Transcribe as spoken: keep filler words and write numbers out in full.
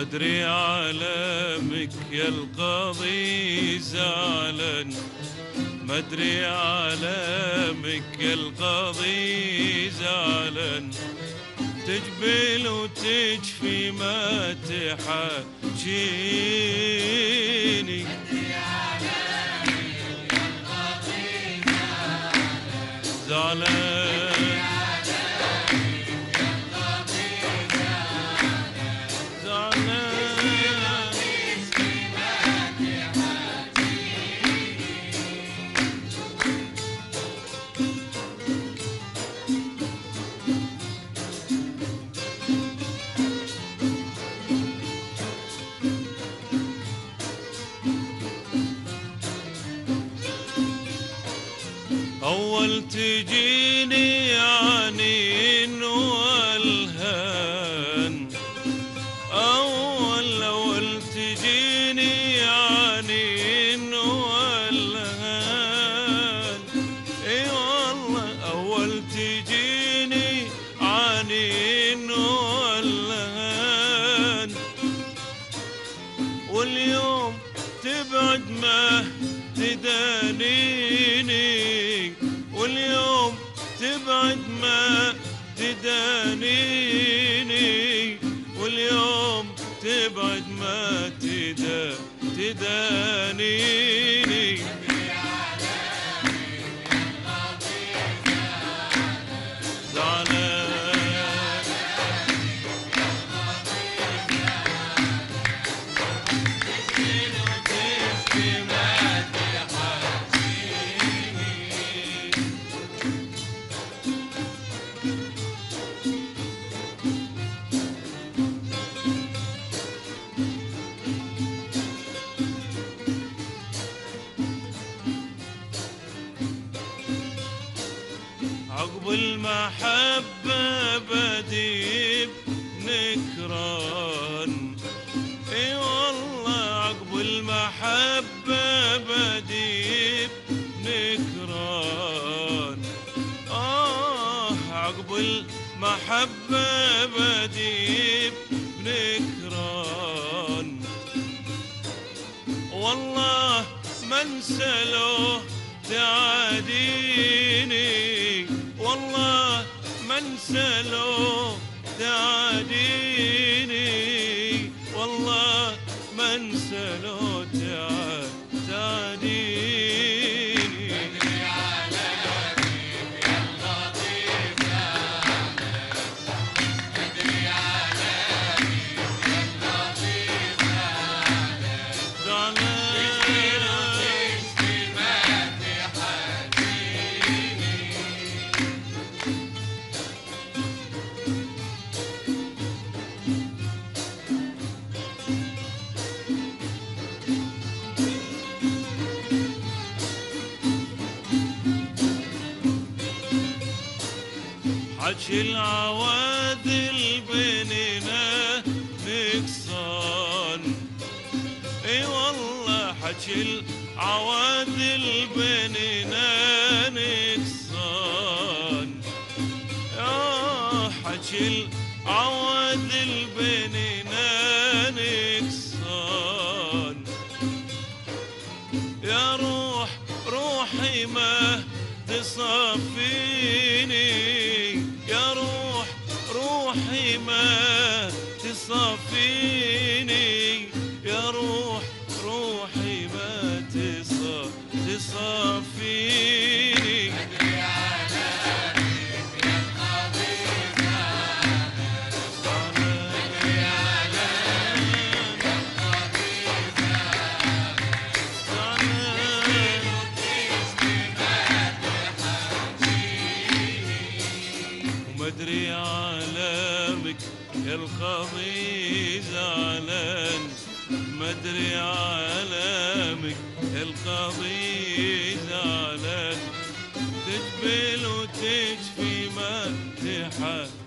مدري عالمك يا القاضي زعلان، مدري عالمك يا القاضي زعلان، تجبل وتجفي ما تحاجيني. مدري عالمك يا القاضي زعلان، زعلان أول تجيني عنين والهان، أول أول تجيني عنين والهان، إي والله أول تجيني عنين والهان، واليوم تبعد ما تدانيني، واليوم تبعد ما تدانيني، واليوم تبعد ما تدا تدانيني. زعلان عقب المحبة بديب نكران، اي والله عقب المحبة بديب نكران، آه عقب المحبة بديب نكران، والله ما انسى لو تعاديني، والله ما انسى لو تعاديني، والله ما انسى لو تعاديني. مدري عالمك يا القاضي زعلان، مدري عالمك يا القاضي زعلان، زعلان حكي العوادل بيننا نقصان، اي والله حكي العوادل بيننا نقصان، يا حكي العوادل بيننا نقصان، يا روح روحي ما تصفيني، يا روح روحي ما تصفيني، يا روح روحي ما تصفيني. مدري عالمك يا القاضي زعلان، مدري عالمك يا القاضي زعلان، مدري عالمك يا القاضي زعلان، مدري عالمك يا القاضي زعلان، تجبل وتجفي ما تحاجيني.